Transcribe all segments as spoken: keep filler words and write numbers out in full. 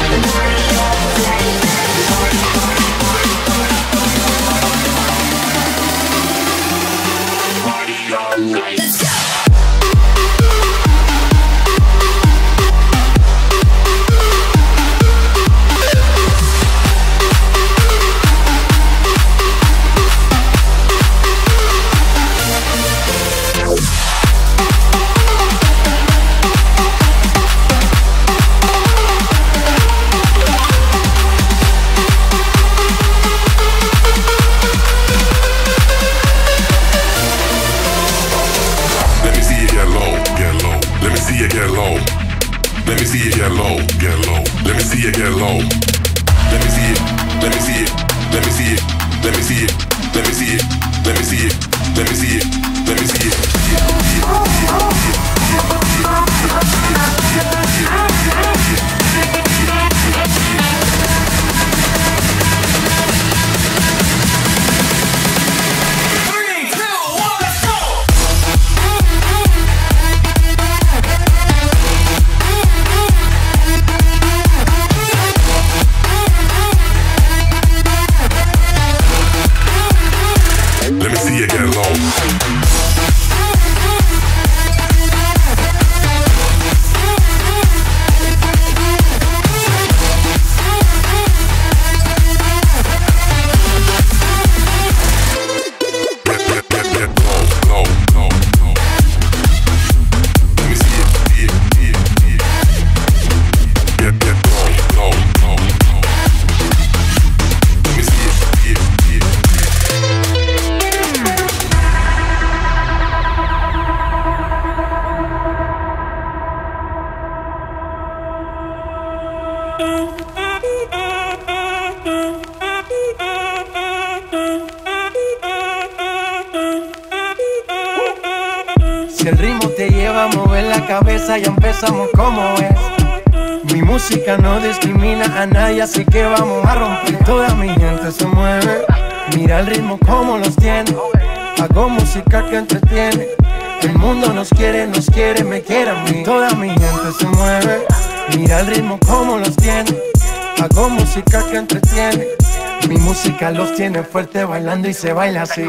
Si el ritmo te lleva a mover la cabeza, ya empezamos como es. Mi música no discrimina a nadie, así que vamos a romper. Toda mi gente se mueve, mira el ritmo como los tiene. Hago música que entretiene. El mundo nos quiere, nos quiere, me quiere a mí. Toda mi gente se mueve, mira el ritmo como los tiene. Hago música que entretiene. Mi música los tiene fuerte bailando y se baila así.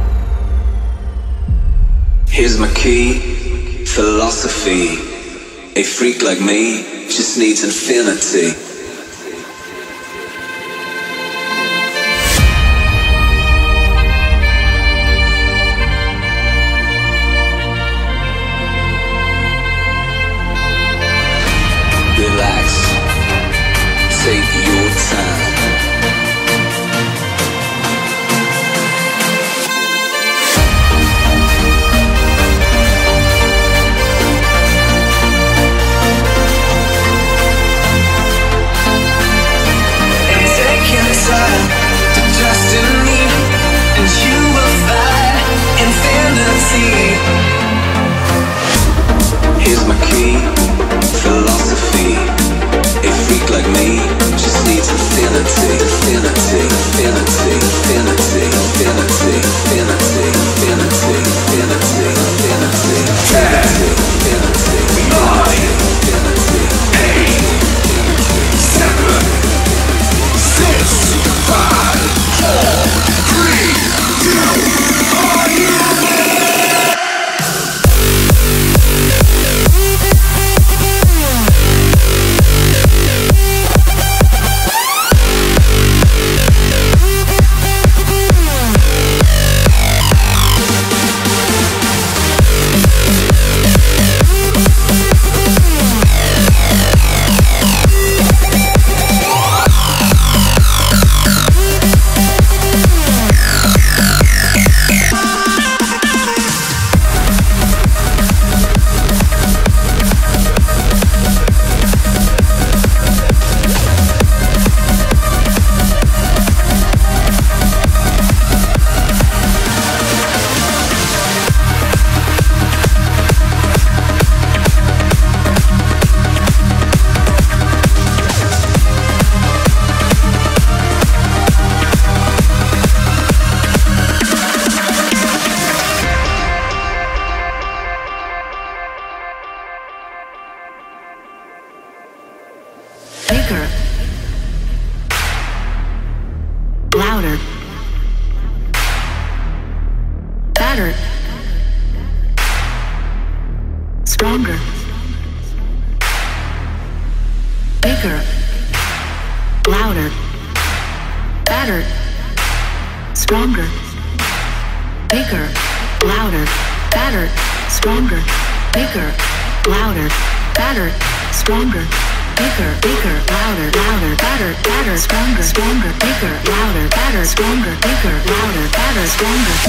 Here's my key, philosophy. A freak like me just needs infinity. Relax, take your time. To trust in me, and you will find infinity. Here's my key, philosophy. A freak like me just needs infinity, infinity, infinity, infinity, infinity, infinity, infinity, infinity, infinity, infinity, infinity, nine, eight, seven, six, five, four, three, two, are you louder, better, stronger, bigger, louder, better, stronger, bigger, louder, better, stronger, bigger, louder, better, stronger. Bigger, bigger, louder, louder, better, better, stronger, stronger, bigger, louder, better, stronger, bigger, louder, better, stronger.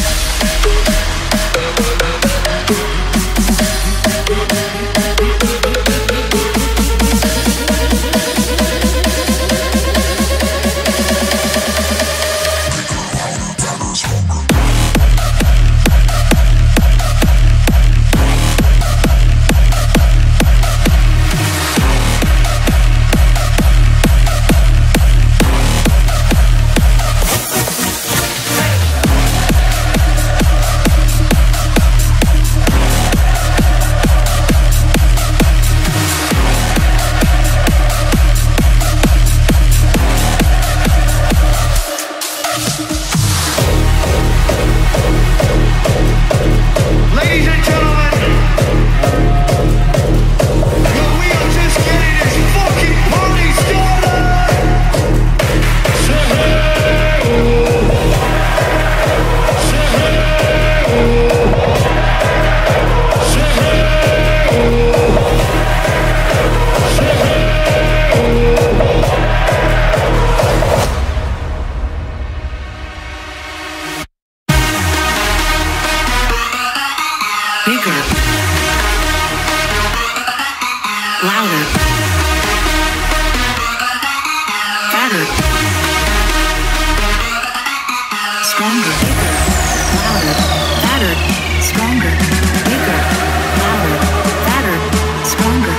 Bigger, louder, better, stronger, louder, better, stronger, bigger, louder, better, stronger.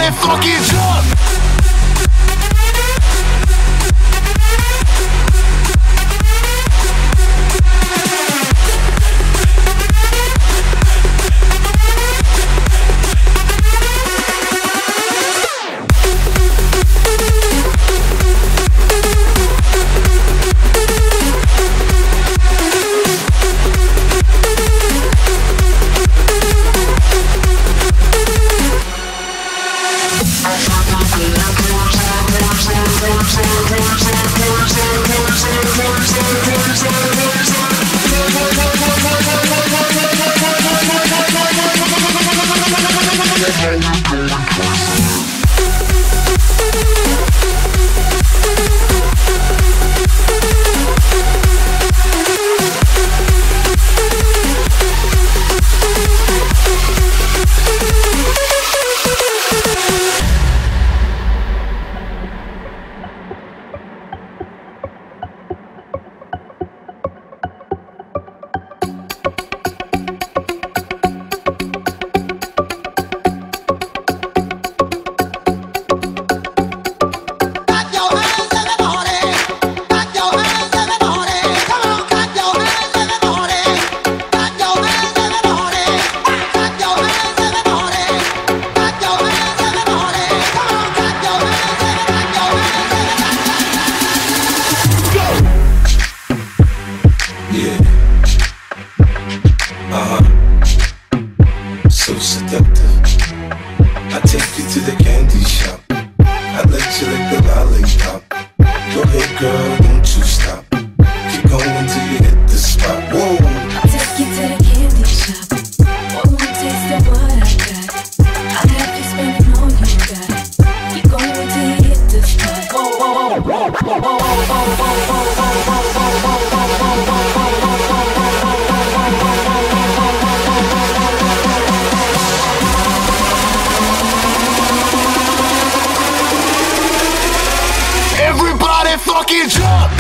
Everybody fucking jump! Fucking jump!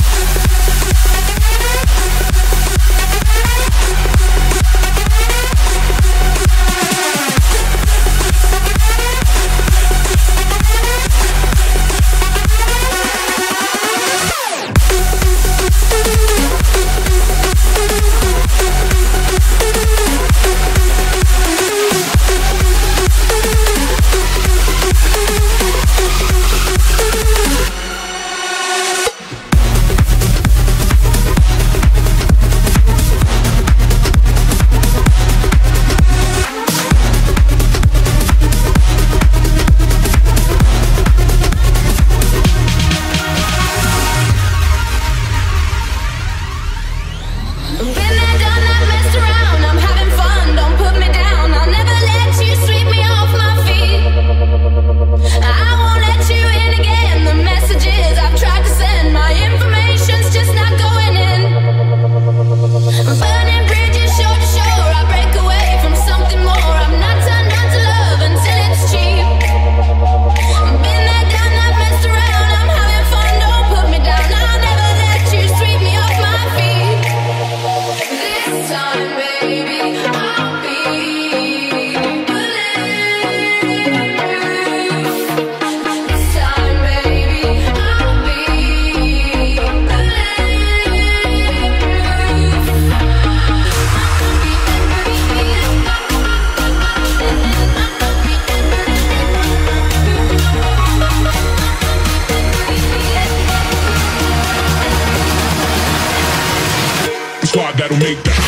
Squad that'll make that.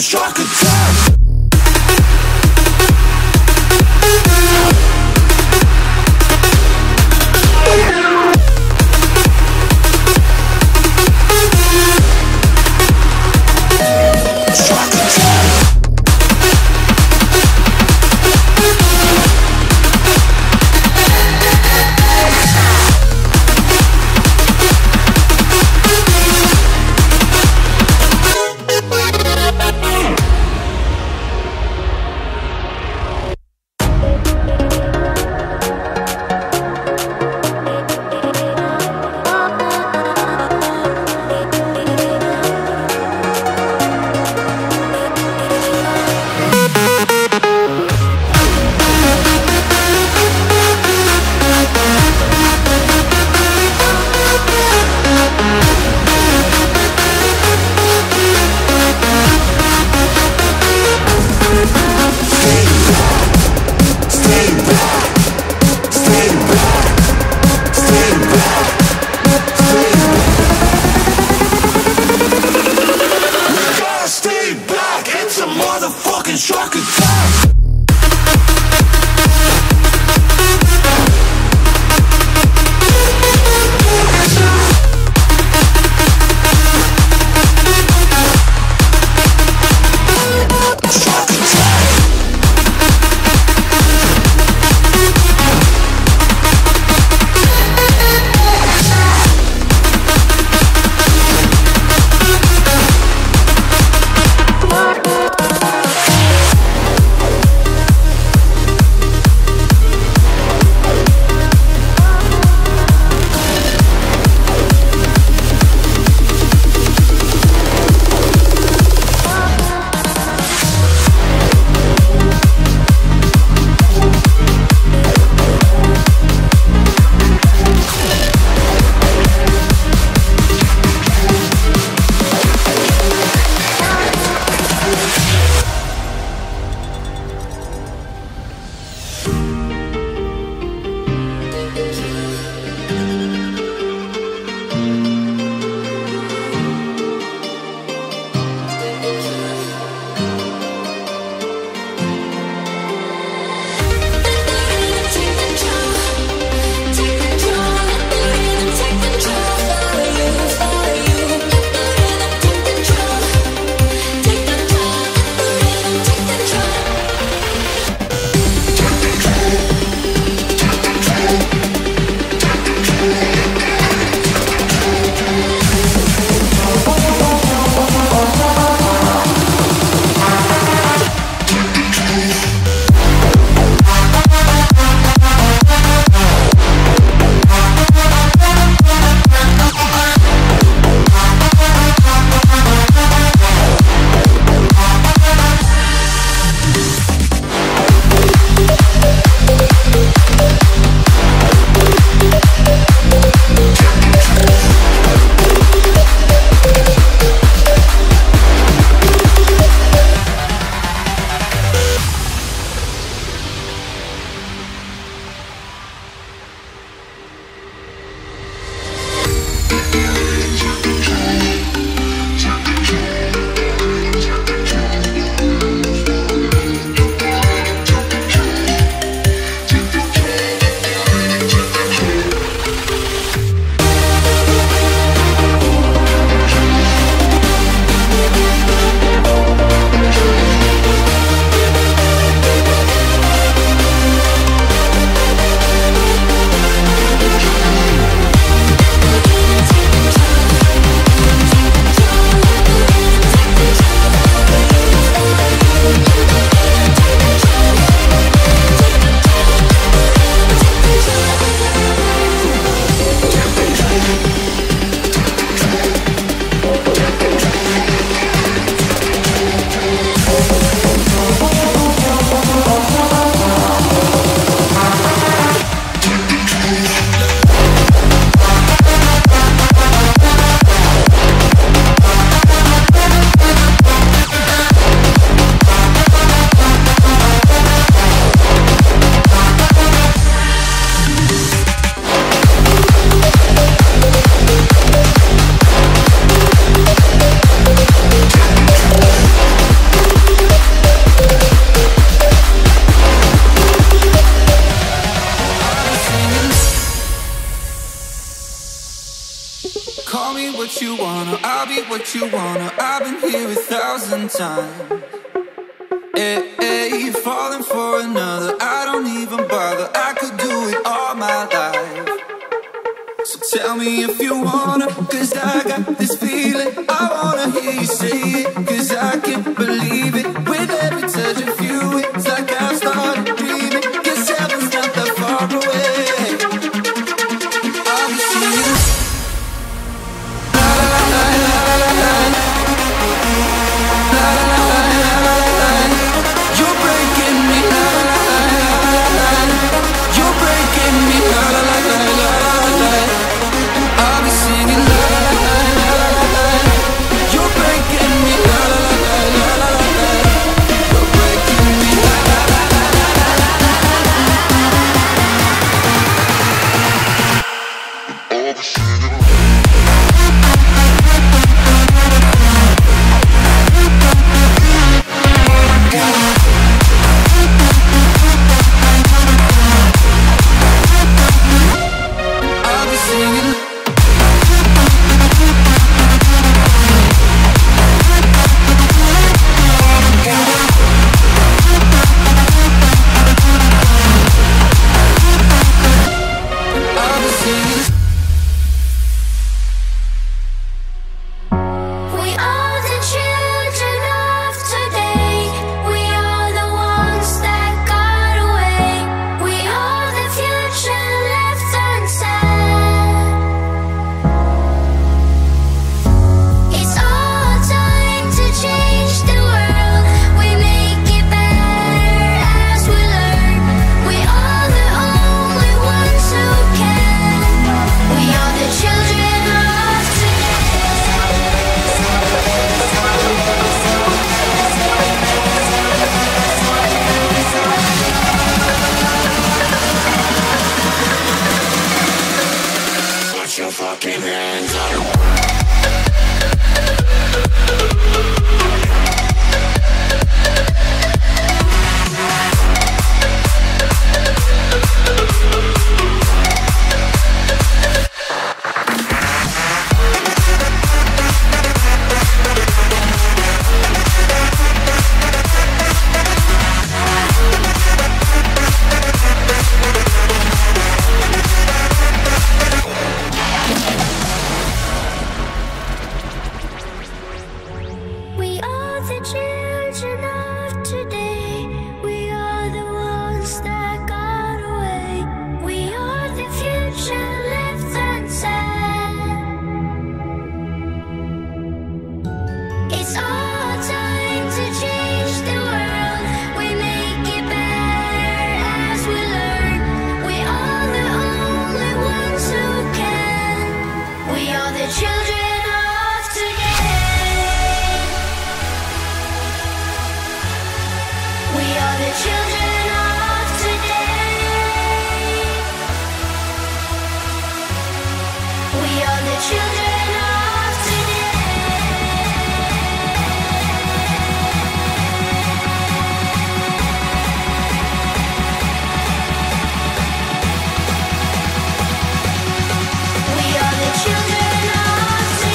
Shark attack. tell me what you wanna, I'll be what you wanna. I've been here a thousand times. Hey, hey, falling for another, I don't even bother. I could do it all my life. So tell me if you wanna, cause I got this feeling. I wanna hear you say it, cause I can't believe it. With every touch of you, it's like I started dreaming. Cause heaven's not that far away. I'll be singing la la la la la la la la la la. You're breaking me, la la la la la. You're breaking me, la la la la la. I'll be singing la la la la la la. You're breaking me, la la la la la la. You're breaking me, la la la la la la. I'll be singing. I'll be singing. We are the children of today. We are the ones that got away. We are the future left unsaid. It's our time to change the world. We make it better as we learn. We are the only ones who can. We are the children of today. Put your fucking hands up. We are the children of today. We are the ones that got away. We are the future left unsaid. It's our time to change the world. We make it better as we learn. We are the only ones who can. We are the children of today. We are the children of today. We are the children of today. We are the children of today.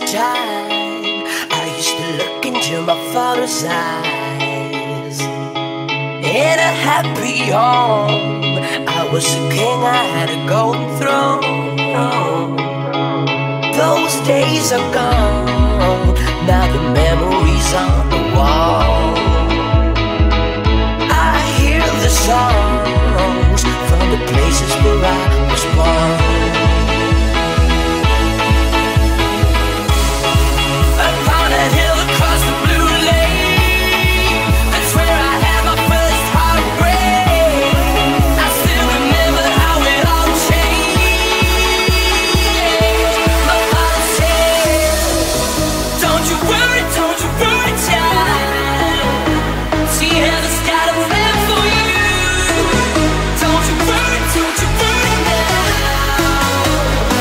time I used to look into my father's eyes. In a happy home, I was a king, I had a golden throne. Those days are gone, now the memories on the wall. I hear the songs from the places where I was born. Upon a hill across the blue lake, that's where I had my first heartbreak. I still remember how it all changed. My father said, don't you worry, don't you worry, child. See, heaven's got a plan for you. Don't you worry, don't you worry now.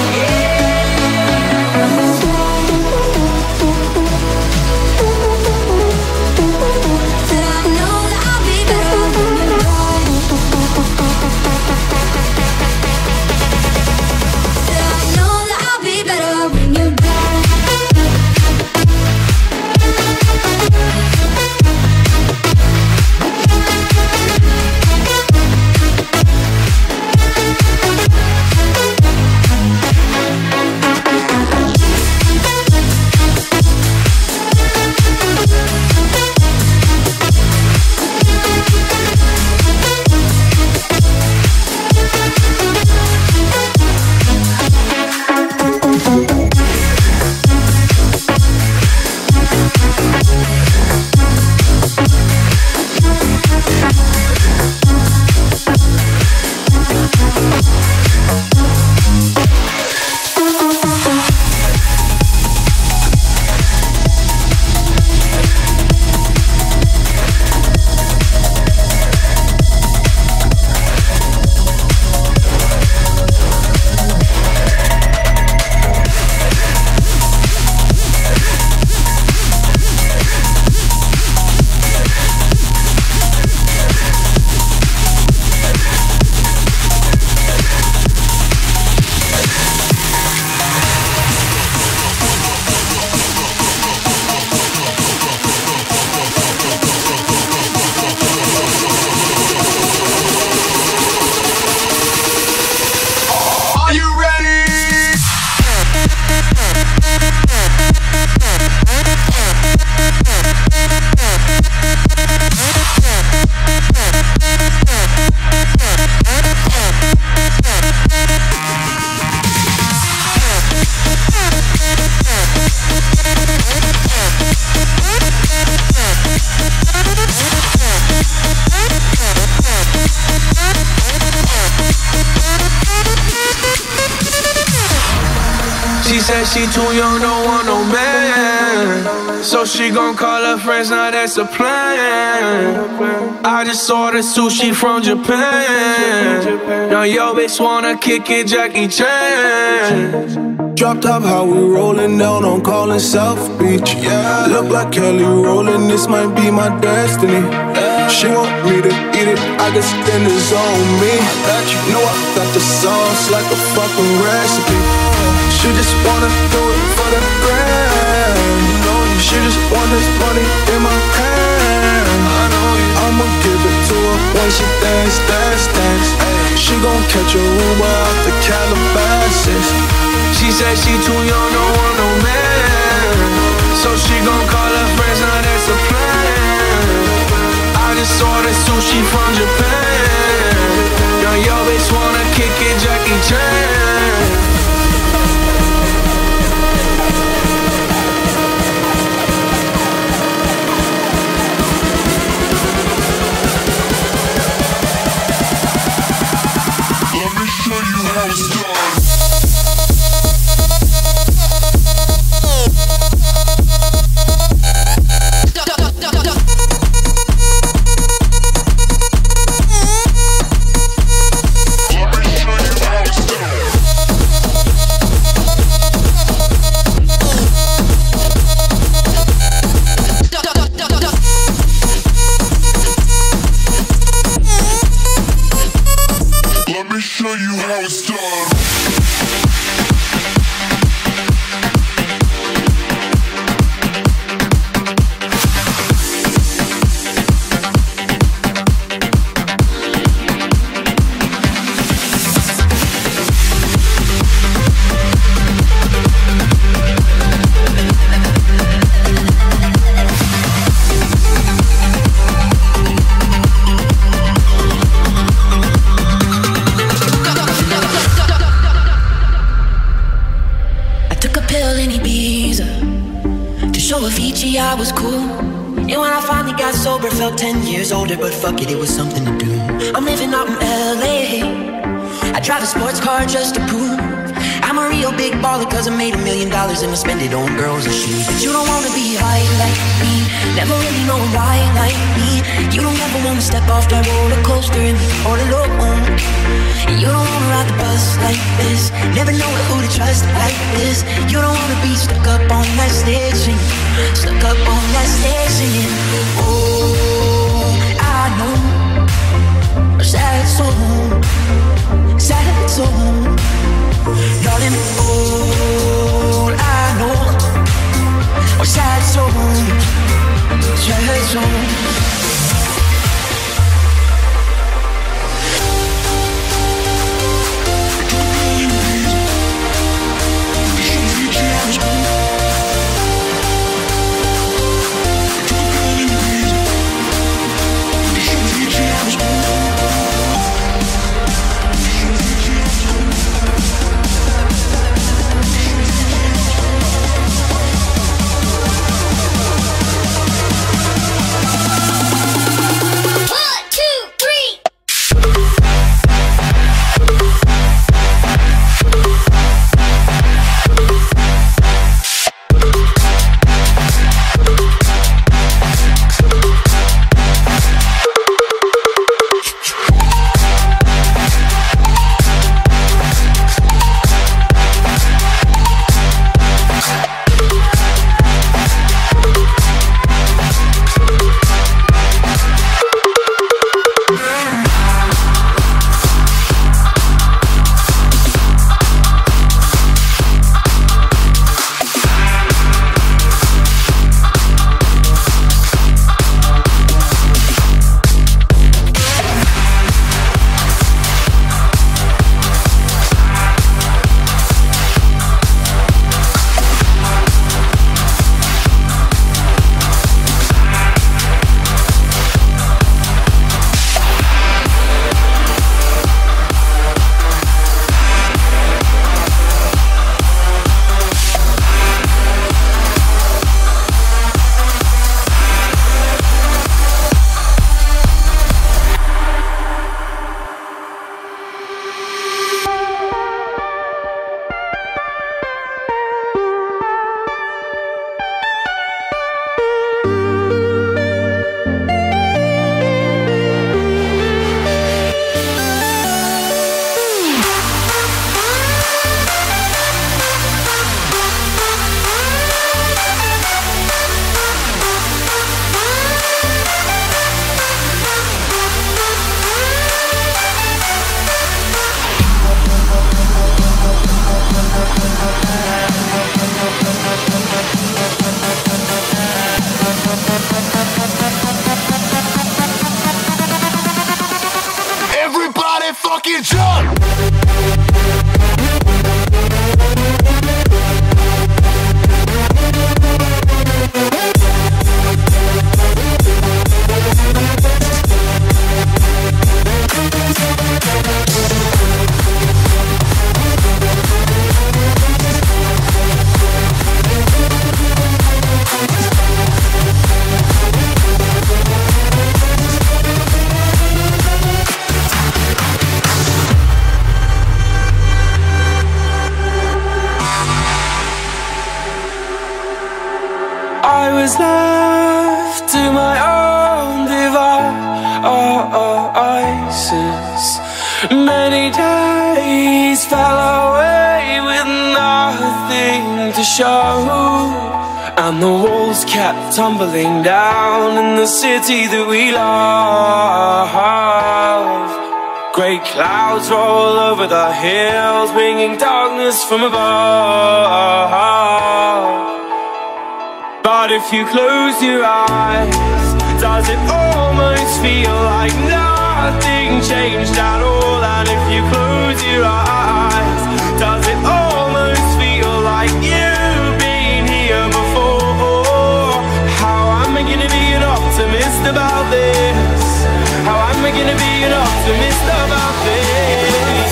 She said she too young, don't want no man. So she gon' call her friends, now that's a plan. I just ordered sushi from Japan. Now yo bitch wanna kick it, Jackie Chan. Drop top, how we rollin' down on Collins South Beach. Yeah, look like Kelly rollin', this might be my destiny. She want me to eat it, I guess then it's on me. Know I got the sauce like a fucking recipe. She just wanna do it for the grand. She just want this money in my hand. I'ma give it to her when she dance, dance, dance. She gon' catch a Uber out the Calabasas. She said she too young, don't want no man. So she gon' call her friends, now that's a plan. I just ordered sushi from Japan. Now yo bitch wanna kick it, Jackie Chan. got sober, felt ten years older, but fuck it, it was something to do. I'm living out in L A. I drive a sports car just to prove I'm a real big baller, cause I made a million dollars and I spend it on girls and shoes. But you don't wanna be high like me, never really know why like me. You don't ever wanna step off that roller coaster and be all alone. You don't wanna ride the bus like this, never know who to trust like this. You don't wanna be stuck up on that stage singing, stuck up on that stage singing. Oh, I know a sad soul, sad soul. Darling, all I know are sad songs, sad songs. I was left to my own devices. Many days fell away with nothing to show, and the walls kept tumbling down in the city that we love. Great clouds roll over the hills, bringing darkness from above. But if you close your eyes, does it almost feel like nothing changed at all? And if you close your eyes, does it almost feel like you've been here before? How am I gonna be an optimist about this? How am I gonna be an optimist about this?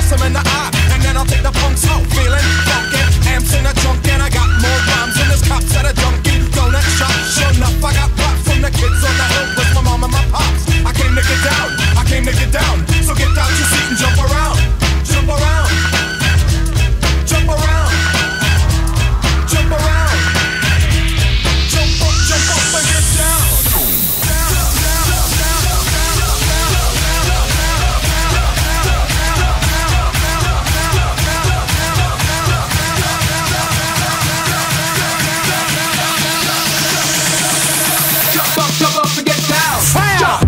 bust them in the eye, and then I'll take the punks out, feeling funky. Amps in a trunk, and I got more rhymes than this cops at a junkie donut shop. Sure enough, I got props from the kids on the hill with my mom and my pops. I came to get down, I came to get down. So get out your seat and jump around, jump around, jump around, jump around, jump up, jump up and get down. Jump up, jump up and get down. Fire!